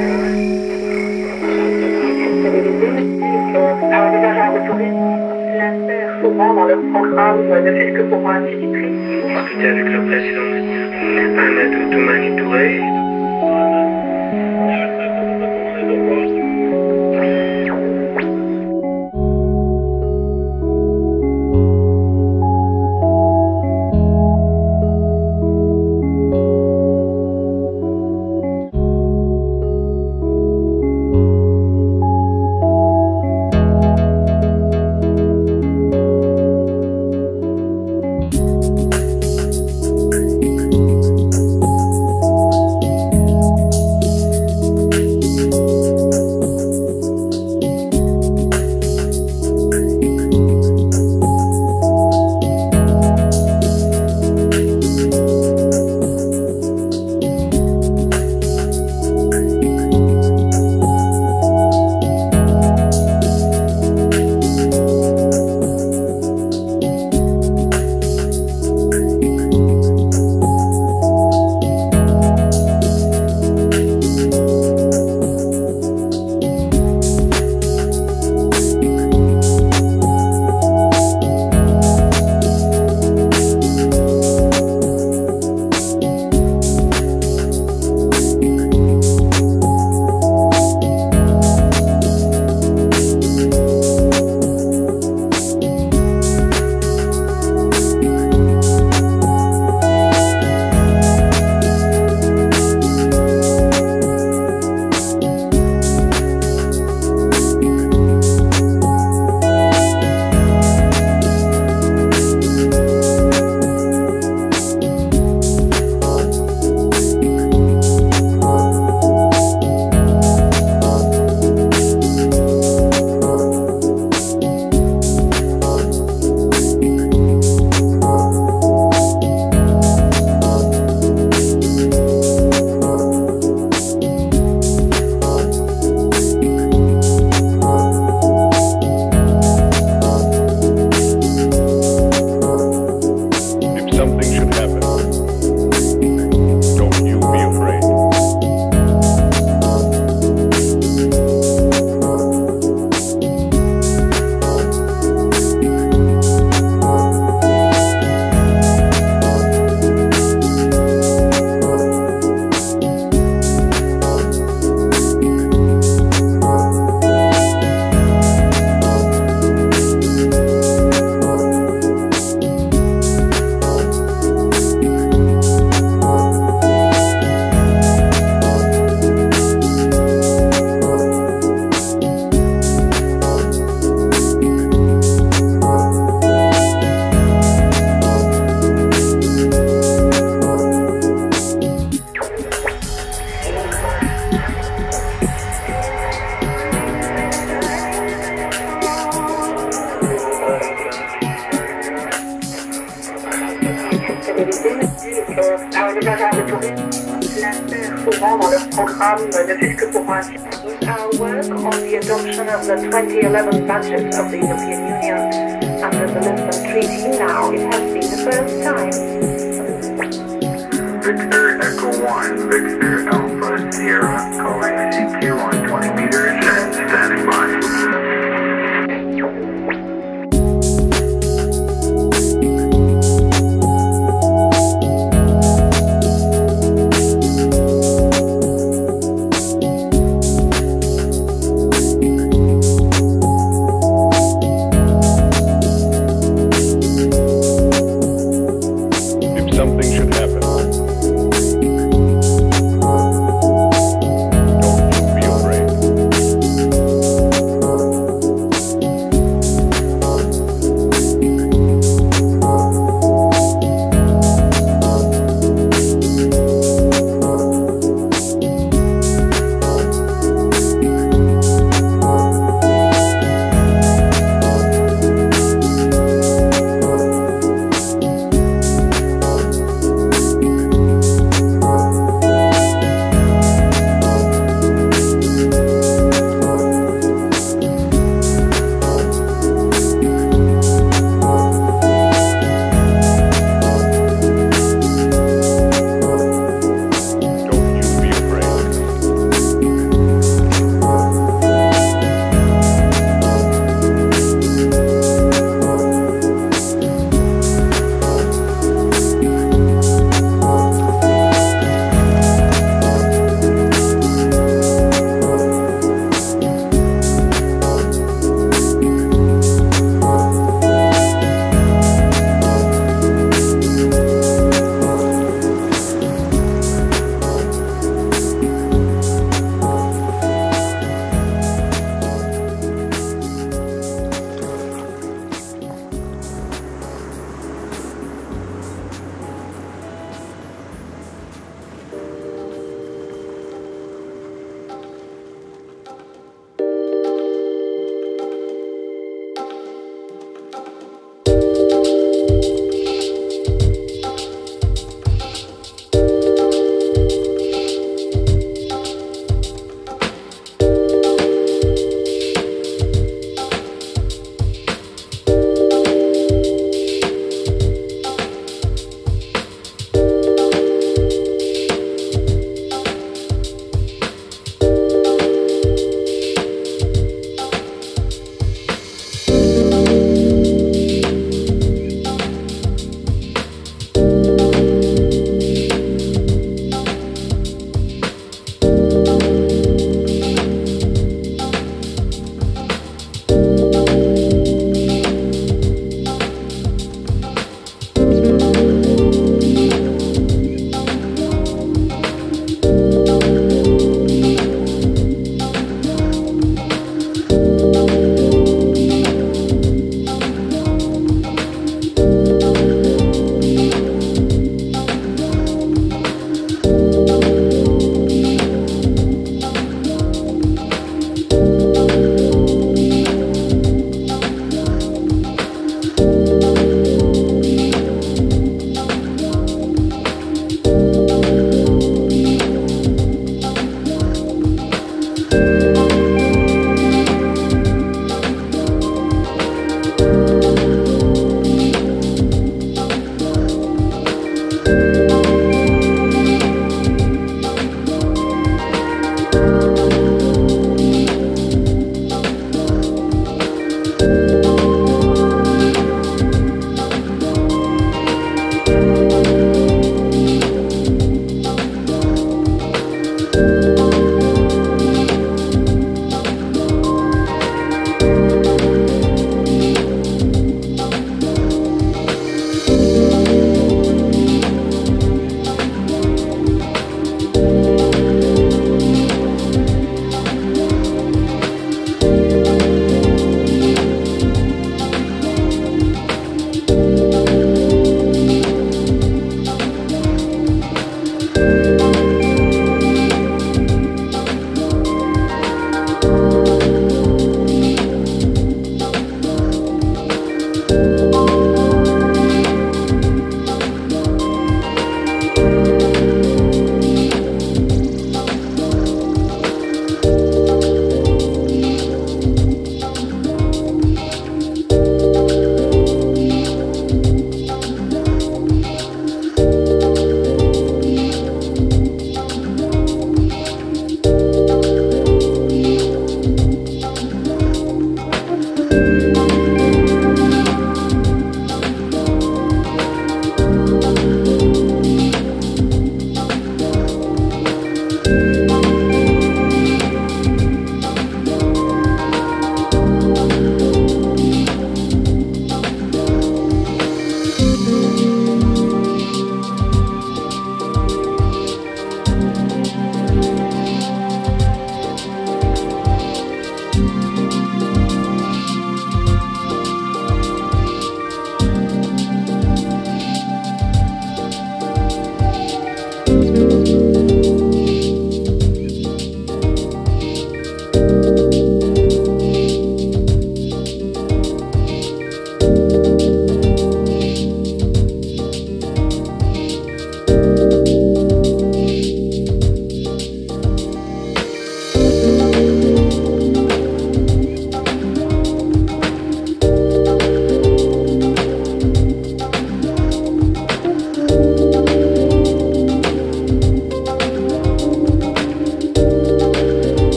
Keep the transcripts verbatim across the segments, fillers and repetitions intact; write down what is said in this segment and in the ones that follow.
Alors les agents de tourisme l'insèrent souvent dans leur programme, ne fait que pour un petit prix. Discuter avec le président Amadou Toumani Touré. Alors les agents de tourisme l'insèrent souvent dans leur programme, ne fait que pour un petit prix. Our work on the adoption of the twenty eleven budget of the European Union under the Lisbon Treaty now, it has been the first time. Victor Echo one, Victor Alpha Sierra, calling C Q on twenty meters and standing by. Something should happen. Don't you be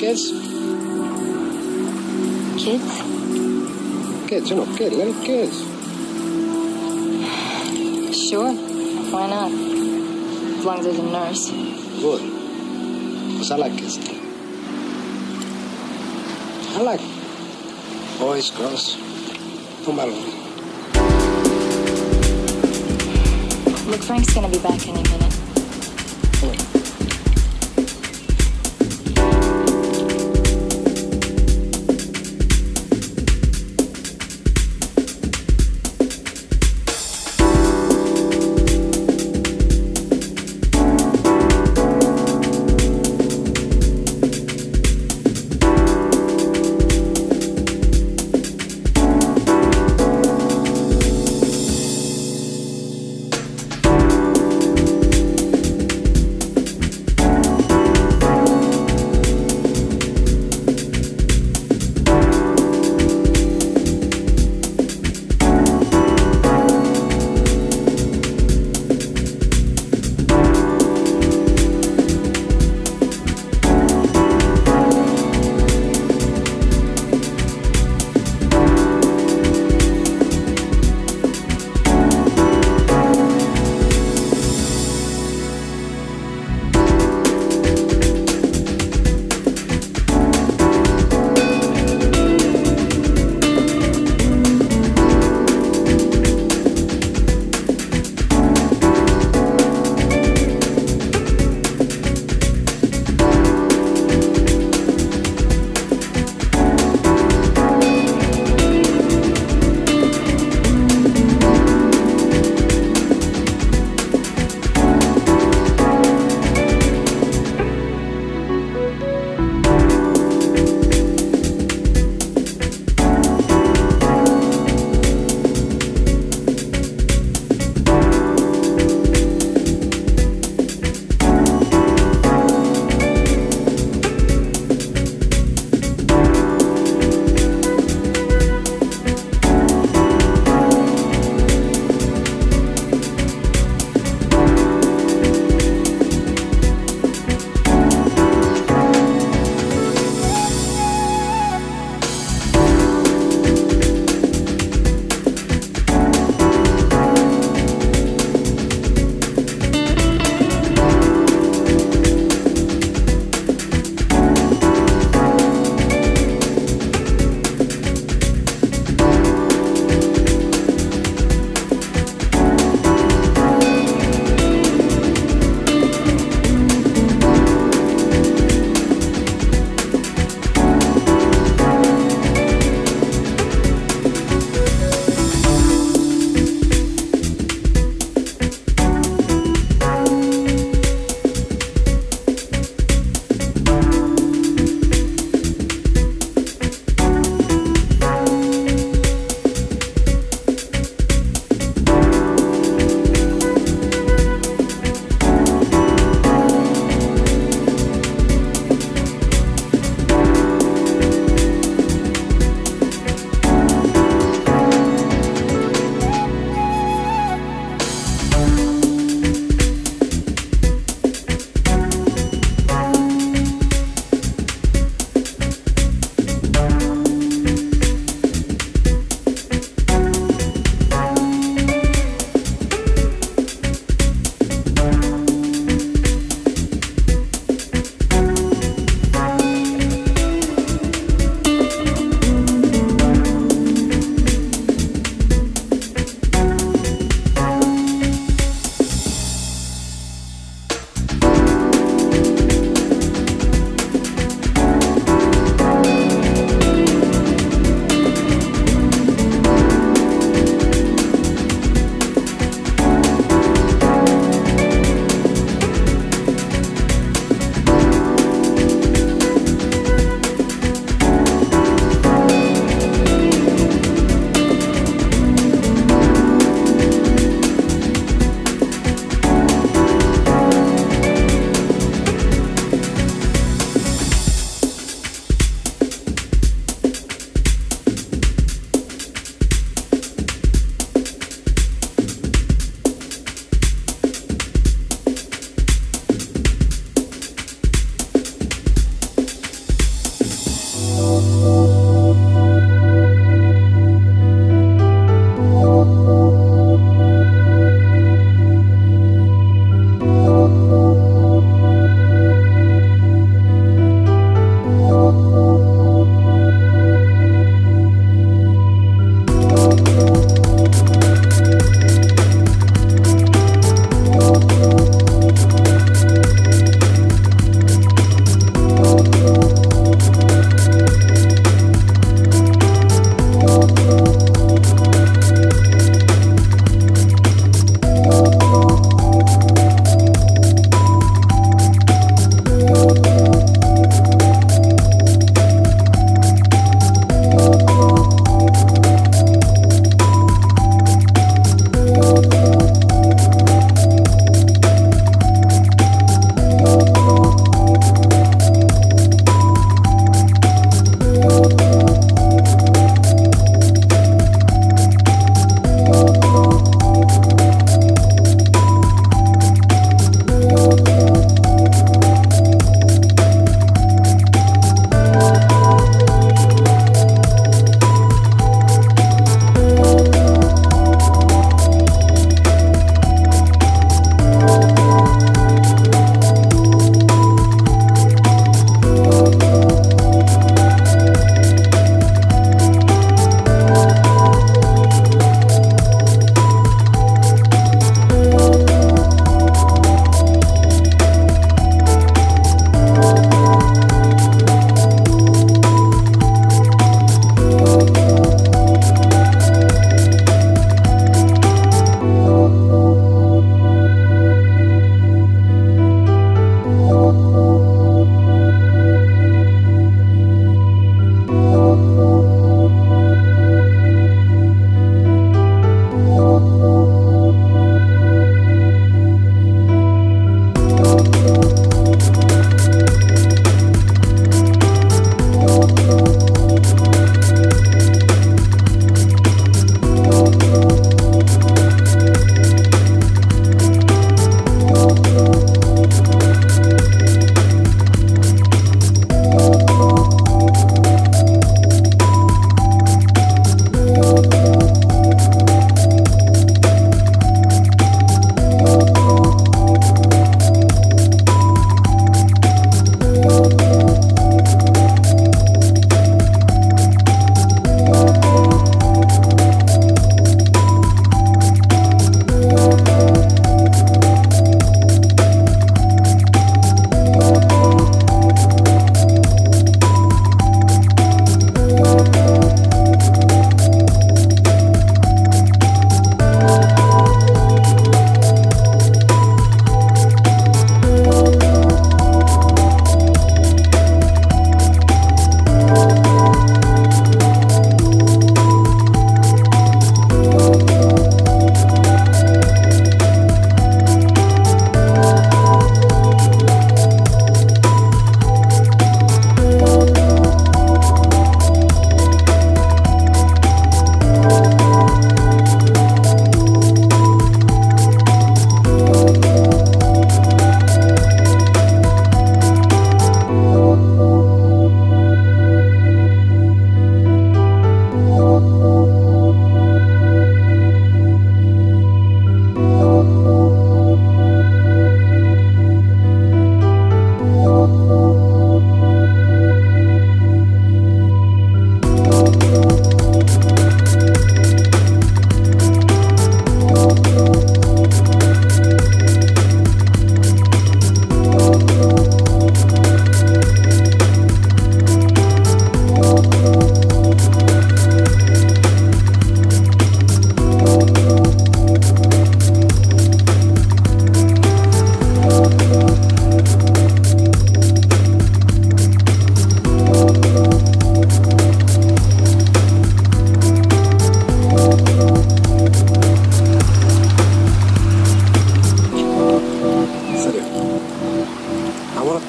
kids? Kids? Kids, you know, kids, little kids. Sure. Why not? As long as there's a nurse. Good. Because I like kids. I like boys, girls. Don't matter. Look, Frank's gonna be back any minute.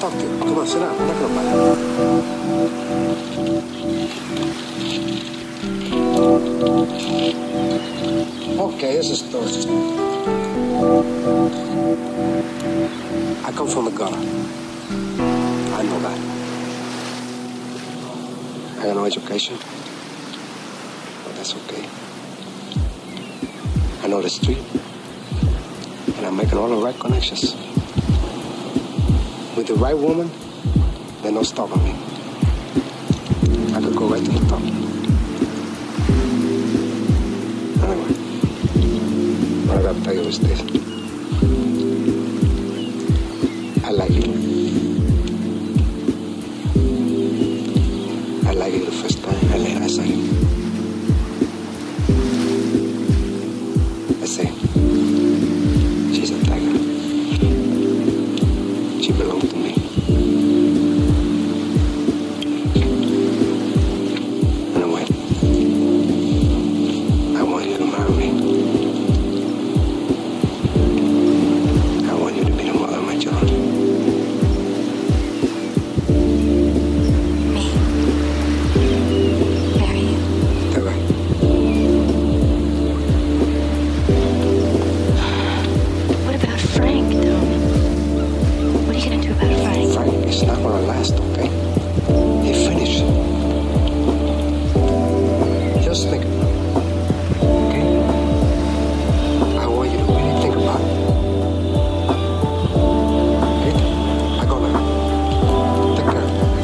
talk to you. Come on, sit down. I'm not gonna bite. Okay, here's the story. I come from the gutter. I know that. I got no education. But that's okay. I know the street. And I'm making all the right connections. With the right woman, there's no stopping me. I could go right to the top. Anyway, what I gotta tell you is this. I like you. I like you the first time I laid eyes on you. I say, she's a tiger. She belongs to me. Anyway, I want you to marry me. I want you to be the mother of my children. Me? Marry you? That's right. What about Frank, though? What are you gonna do about Frank? Frank, it's not gonna last, okay? He finished. Just think about it, okay? I want you to really think about it. Okay? I go now. Take care of it.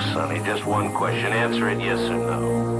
Look, Sonny, just one question. Answer it yes or no.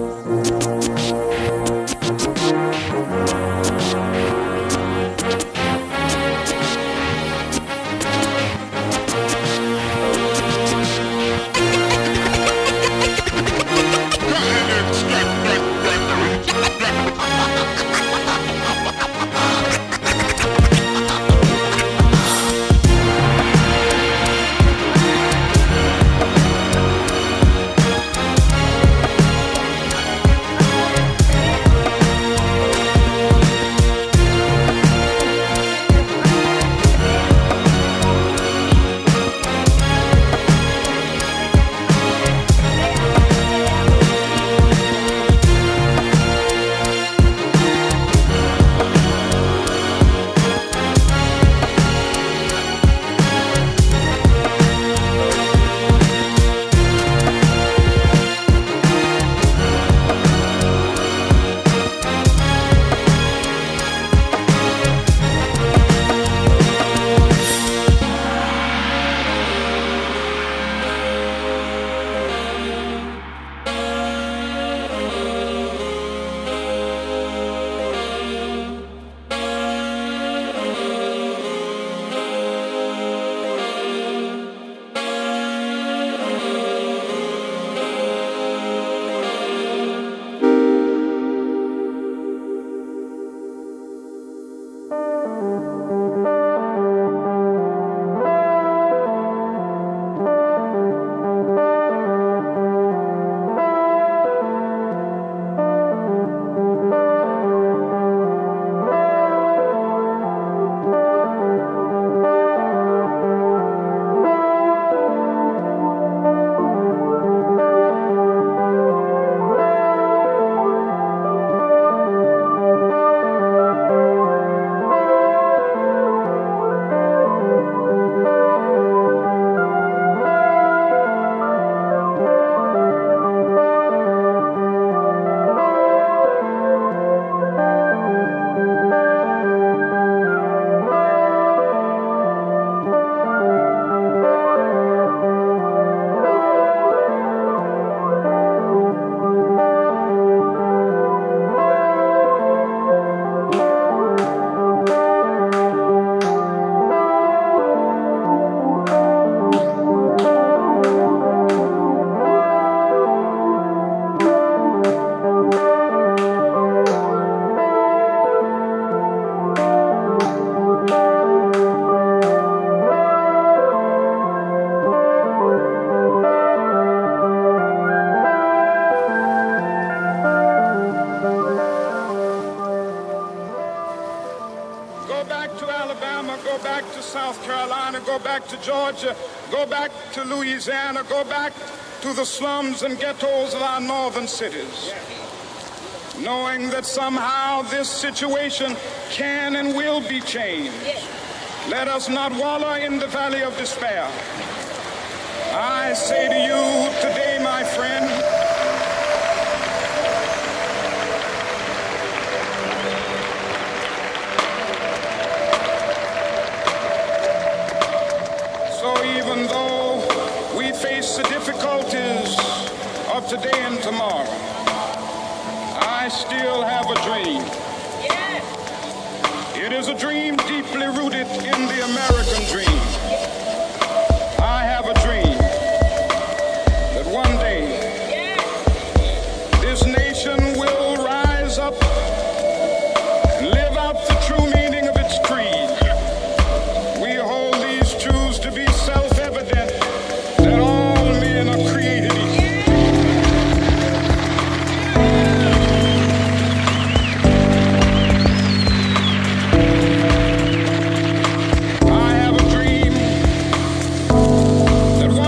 Georgia, go back to Louisiana, go back to the slums and ghettos of our northern cities, knowing that somehow this situation can and will be changed. Let us not wallow in the valley of despair. I say to you today, my friend, even though we face the difficulties of today and tomorrow, I still have a dream. Yes. It is a dream deeply rooted in the American dream. I have a dream that one day yes. this nation will rise up and live out the true meaning of its creed. We hold these truths to be self-evident, that all men are created equal. I have a dream that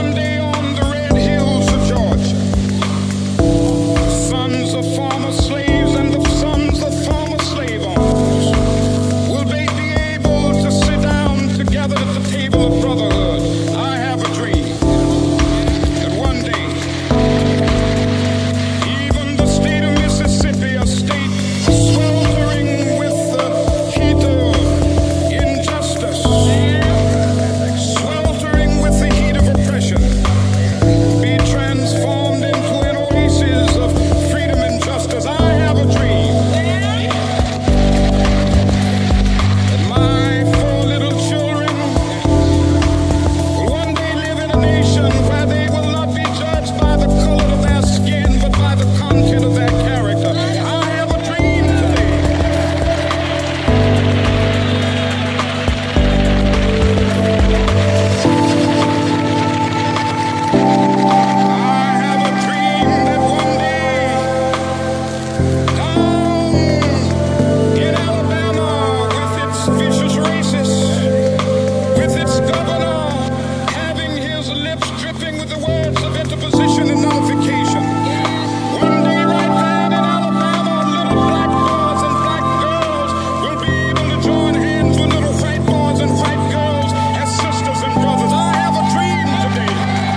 dripping with the words of interposition and nullification. One day right there in Alabama, little black boys and black girls will be able to join hands with little white boys and white girls as sisters and brothers. I have a dream today.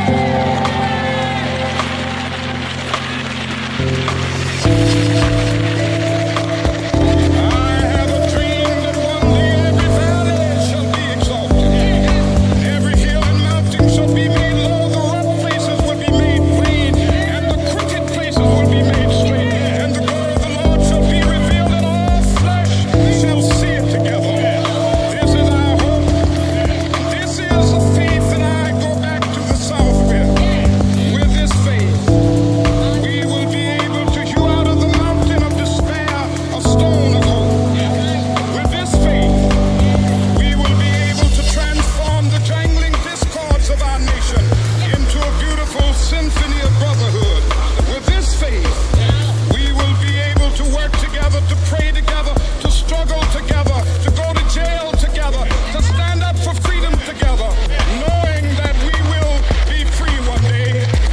I have a dream that one day every valley shall be exalted. Every hill and mountain shall be made low. The rough places will be made plain, and the crooked places will be made straight. And the glory of the Lord shall be revealed, and all flesh shall see it together. This is our hope. This is the faith that I go back to the South with. With this faith, we will be able to hew out of the mountain of despair a stone of hope. With this faith, we will be able to transform the jangling discords of our nation into a beautiful symphony of brotherhood. With this faith, we will be able to work together, to pray together, to struggle together, to go to jail together, to stand up for freedom together, knowing that we will be free one day.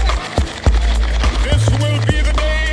This will be the day.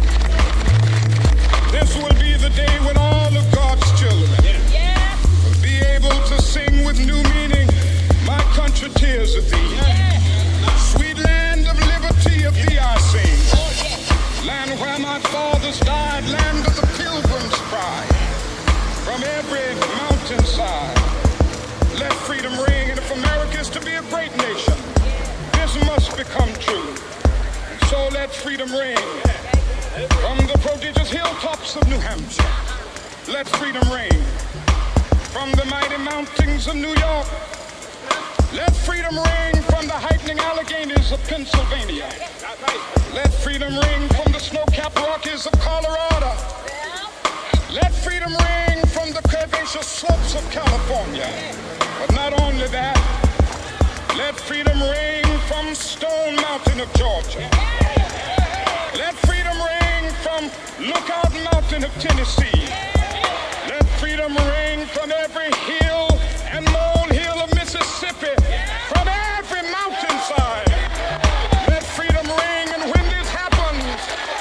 This will be the day when all of God's children will be able to sing with new meaning, "My country, tears of thee." Sweet land of liberty, of thee I sing. Land where my fathers died, land of the pilgrim's pride. From every mountainside, let freedom ring. And if America is to be a great nation, this must become true. And so let freedom ring. From the prodigious hilltops of New Hampshire, let freedom ring. From the mighty mountains of New York, let freedom ring. From the heightening Alleghenies of Pennsylvania, let freedom ring. From the snow-capped Rockies of Colorado, let freedom ring. From the curvaceous slopes of California. But not only that, let freedom ring from Stone Mountain of Georgia. Let freedom ring from Lookout Mountain of Tennessee. Let freedom ring from every hill and molehill of Mississippi, from every mountainside. Let freedom ring, and when this happens,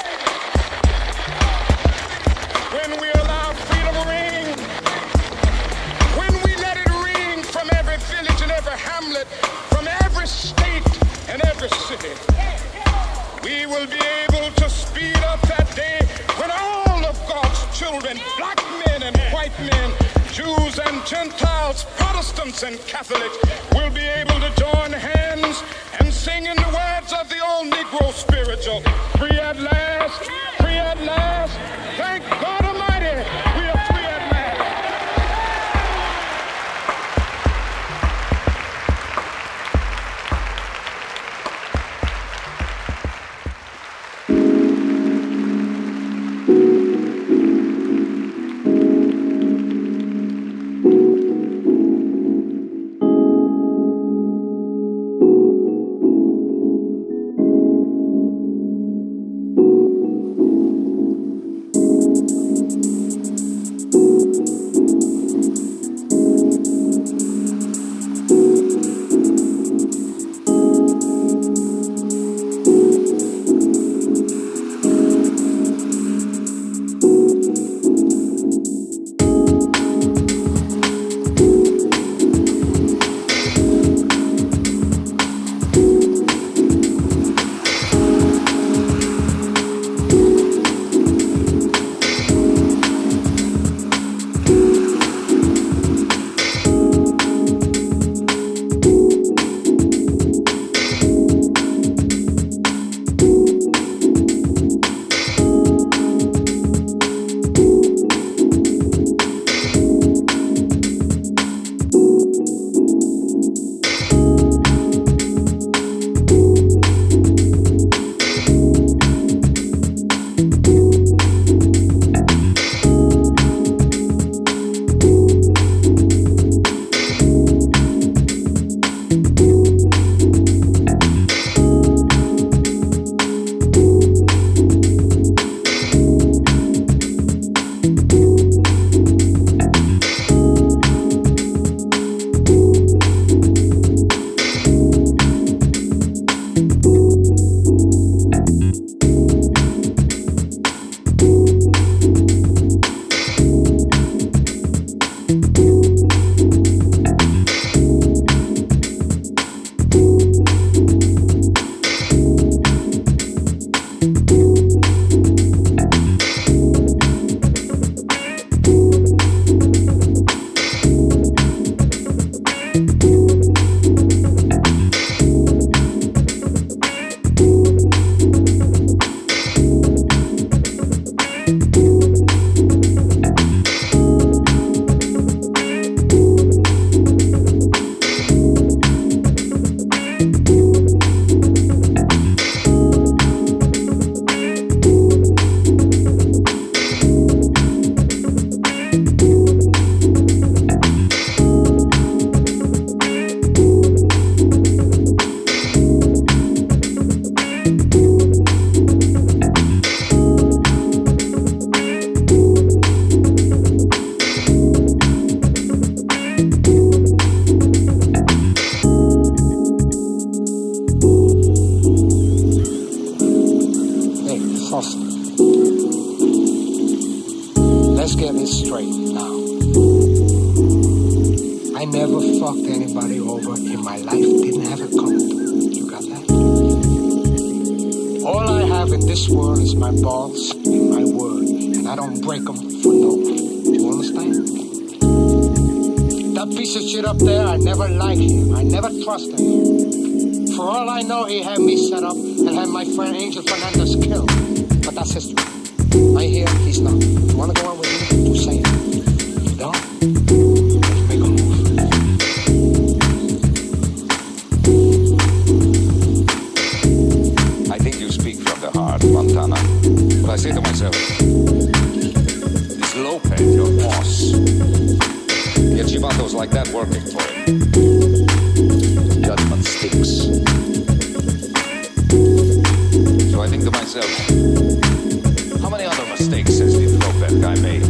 when we allow freedom to ring, when we let it ring from every village and every hamlet, from every state and every city, we will be able to speed up that day when all of God's children, black men and white men, Jews and Gentiles, Protestants and Catholics, will be able to join hands and sing in the words of the old Negro spiritual, "Free at last, free at last, thank God Almighty, we are free at last." Foster. Let's get this straight now. I never fucked anybody over in my life. Didn't have it coming. You got that? All I have in this world is my balls and my word. And I don't break them for no one. Do you understand? That piece of shit up there, I never liked him. I never trusted him. For all I know, he had me set up and had my friend Angel Fernandez killed. But that's history. I hear he's not. You want to go on with me? You say it. You don't? Let's make a move. I think you speak from the heart, Montana. But I say to myself, is Lopez your boss? Get chivatos like that working for him. Judgment stinks. So I think to myself, how many other mistakes has this Lopez guy made?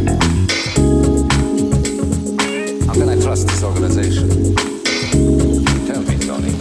How can I trust this organization? Tell me, Tony.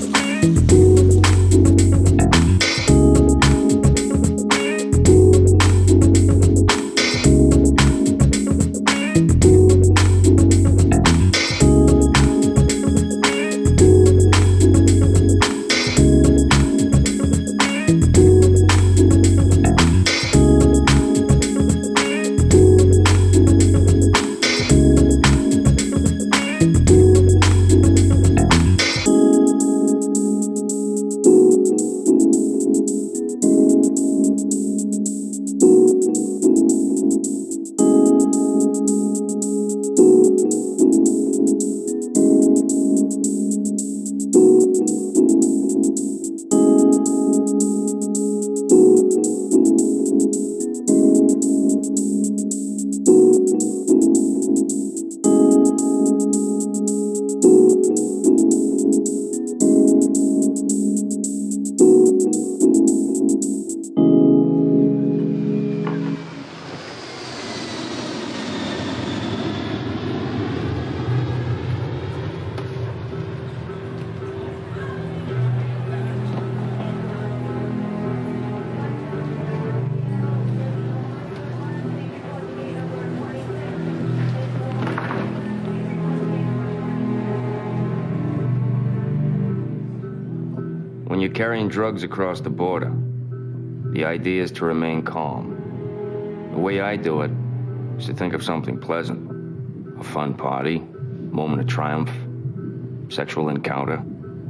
When you're carrying drugs across the border, the idea is to remain calm. The way I do it is to think of something pleasant. A fun party, moment of triumph, sexual encounter.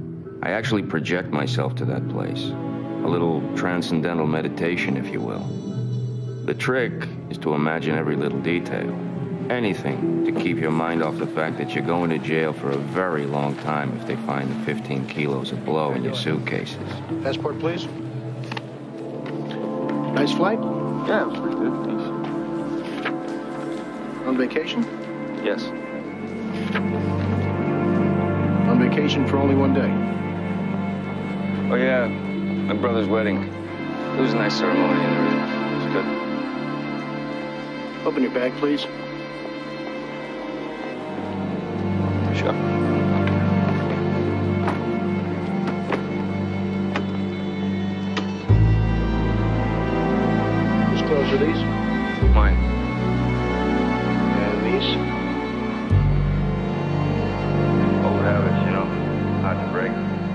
I actually project myself to that place. A little transcendental meditation, if you will. The trick is to imagine every little detail. Anything to keep your mind off the fact that you're going to jail for a very long time if they find the fifteen kilos of blow in your suitcases. Passport, please. Nice flight? Yeah, it was pretty good, thanks. On vacation? Yes. On vacation for only one day? Oh, yeah. My brother's wedding. It was a nice ceremony and everything. It was good. Open your bag, please. Sure. Whose clothes are these? Mine. And these? Old habits, you know. Hard to break.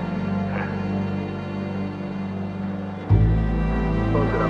Close it up.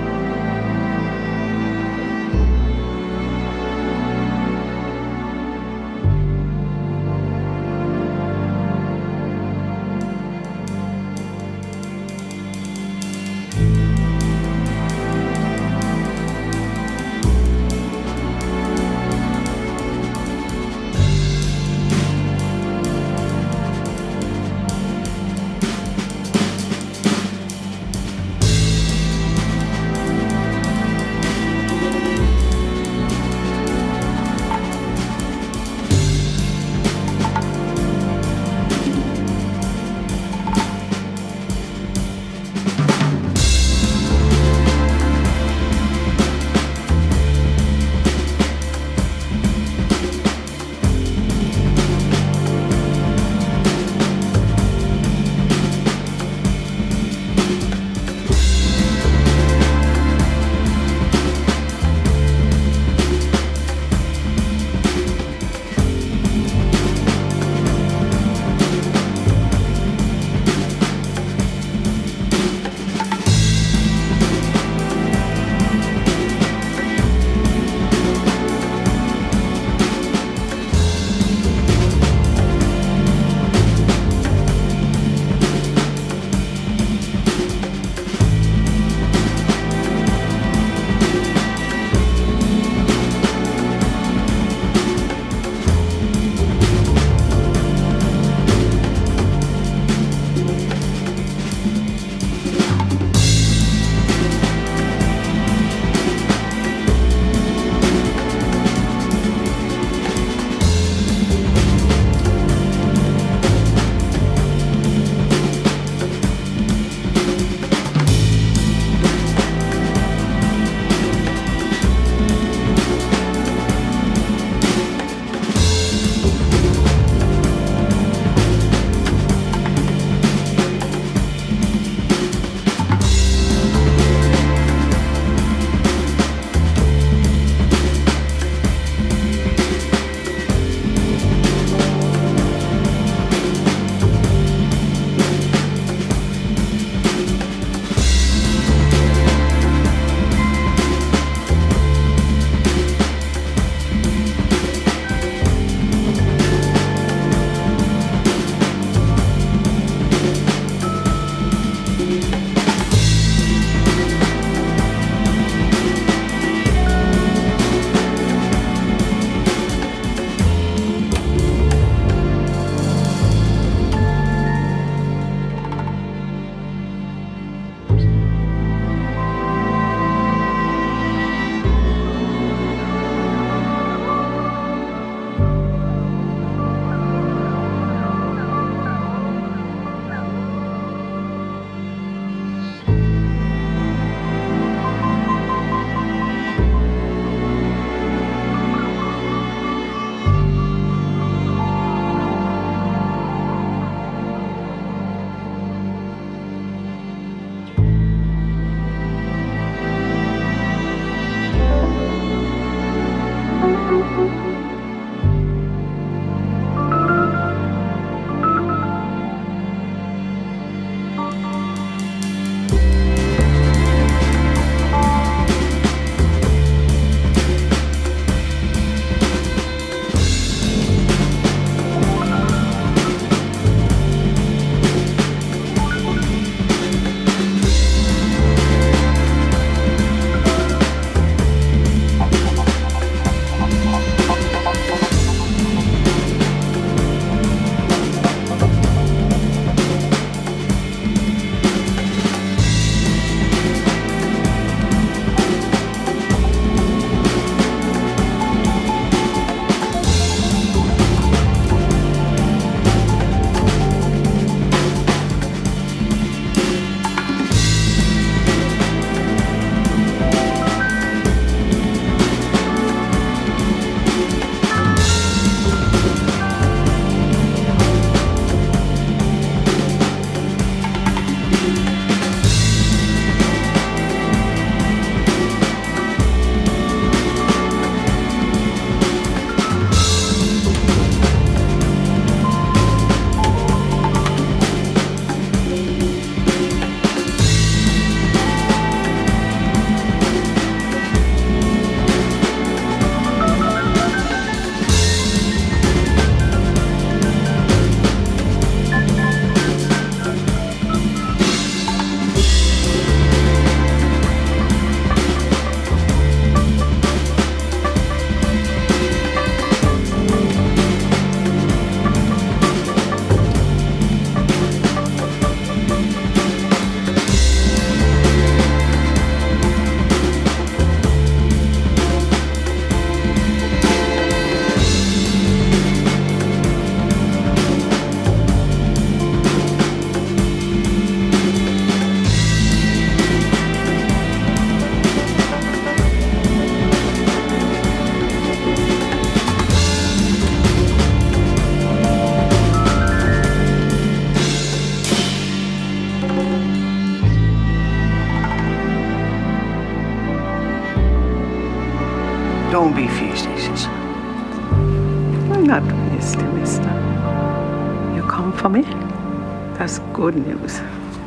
don't be feisty, sis. I'm not feisty, mister. You come for me? That's good news.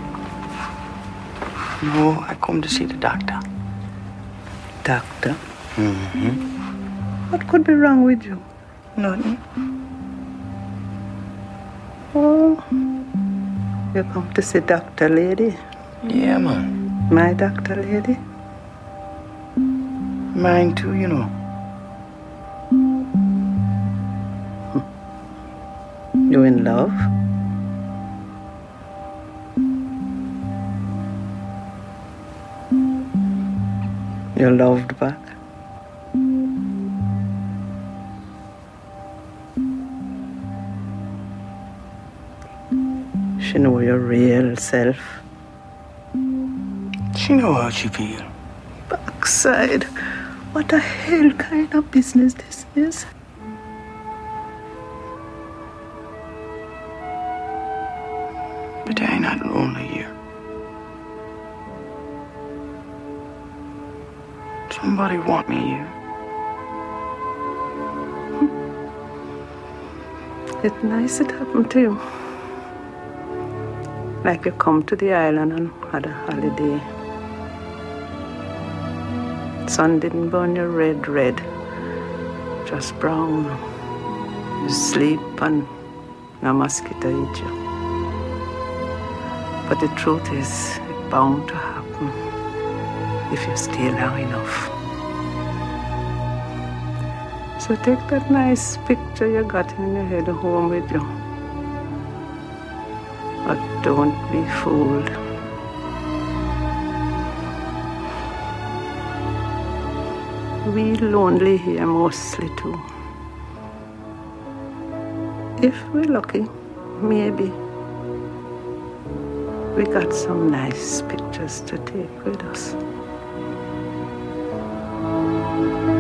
No, I come to see the doctor. Doctor? Mm-hmm. What could be wrong with you? Nothing. Oh, you come to see Doctor Lady? Yeah, man. My Doctor Lady? Mine too, you know. You in love? You loved back? She know your real self. She know how she feel. Backside. What the hell kind of business this is? But I ain't not lonely here. Somebody want me here. It's nice it happened to you. Like you come to the island and had a holiday. Sun didn't burn you red, red. Just brown. You sleep and no mosquito eat you. But the truth is, it's bound to happen if you stay long enough. So take that nice picture you got in your head home with you. But don't be fooled. We lonely here mostly too. If we're lucky, maybe we got some nice pictures to take with us.